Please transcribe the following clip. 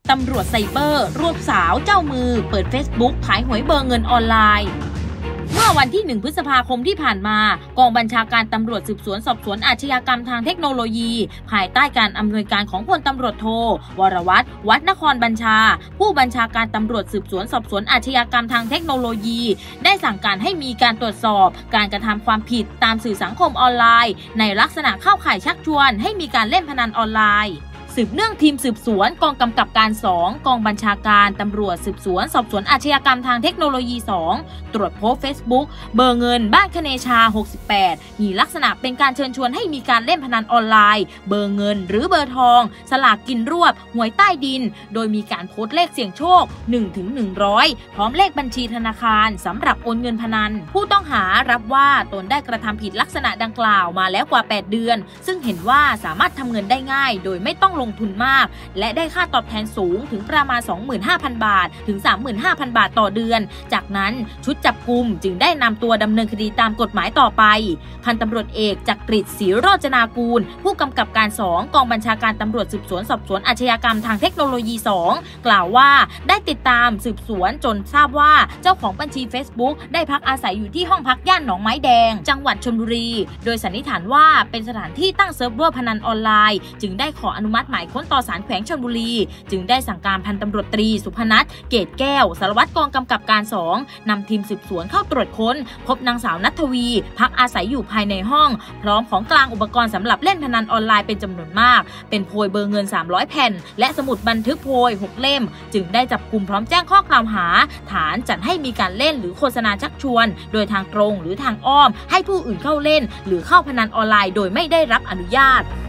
ตำรวจไซเบอร์รวบสาวเจ้ามือเปิด Facebook ขายหวยเบอร์เงินออนไลน์เมื่อวันที่ 1 พฤษภาคมที่ผ่านมากองบัญชาการตำรวจสืบสวนสอบสวนอาชญากรรมทางเทคโนโลยีภายใต้การอำนวยการของพลตำรวจโทวรวัฒน์ วัฒนครบัญชาผู้บัญชาการตำรวจสืบสวนสอบสวนอาชญากรรมทางเทคโนโลยีได้สั่งการให้มีการตรวจสอบการกระทำความผิดตามสื่อสังคมออนไลน์ในลักษณะเข้าข่ายชักชวนให้มีการเล่นพนันออนไลน์สืบเนื่องทีมสืบสวนกองกำกับการ2กองบัญชาการตำรวจสืบสวนสอบสวนอาชญากรรมทางเทคโนโลยี2ตรวจพบ Facebook เบอร์เงินบ้านคเนชา68มีลักษณะเป็นการเชิญชวนให้มีการเล่นพนันออนไลน์เบอร์เงินหรือเบอร์ทองสลากกินรวบหวยใต้ดินโดยมีการโพสต์เลขเสี่ยงโชค 1-100 พร้อมเลขบัญชีธนาคารสำหรับโอนเงินพนันผู้ต้องหารับว่าตนได้กระทำผิดลักษณะดังกล่าวมาแล้วกว่า8เดือนซึ่งเห็นว่าสามารถทำเงินได้ง่ายโดยไม่ต้องลงทุนมากและได้ค่าตอบแทนสูงถึงประมาณ 25,000 บาทถึง 35,000 บาทต่อเดือนจากนั้นชุดจับกุมจึงได้นำตัวดำเนินคดีตามกฎหมายต่อไปพันตำรวจเอกจักริดศรีโรจนากูลผู้กำกับการ2กองบัญชาการตำรวจสืบสวนสอบสวนอาชญากรรมทางเทคโนโลยี2กล่าวว่าได้ติดตามสืบสวนจนทราบว่าเจ้าของบัญชี Facebook ได้พักอาศัยอยู่ที่ห้องพักย่านหนองไม้แดงจังหวัดชลบุรีโดยสันนิษฐานว่าเป็นสถานที่ตั้งเซิร์ฟเวอร์พนันออนไลน์จึงได้ขออนุมัติหมายค้นต่อศาลแขวงชลบุรีจึงได้สั่งการพันตำรวจตรีสุพนัทเกตแก้วสารวัตรกองกำกับการ2นำทีมสืบสวนเข้าตรวจค้นพบนางสาวณัฐวีพักอาศัยอยู่ภายในห้องพร้อมของกลางอุปกรณ์สำหรับเล่นพนันออนไลน์เป็นจำนวนมากเป็นโพยเบอร์เงิน300แผ่นและสมุดบันทึกโพย6เล่มจึงได้จับกุมพร้อมแจ้งข้อกล่าวหาฐานจัดให้มีการเล่นหรือโฆษณาชักชวนโดยทางตรงหรือทางอ้อมให้ผู้อื่นเข้าเล่นหรือเข้าพนันออนไลน์โดยไม่ได้รับอนุญาต